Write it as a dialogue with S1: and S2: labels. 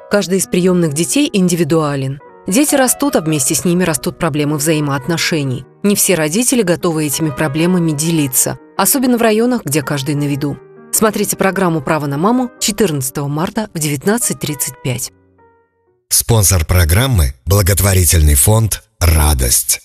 S1: Каждый из приемных детей индивидуален. Дети растут, а вместе с ними растут проблемы взаимоотношений. Не все родители готовы этими проблемами делиться, особенно в районах, где каждый на виду. Смотрите программу «Право на маму» 14 марта в 19:35.
S2: Спонсор программы – благотворительный фонд «Радость».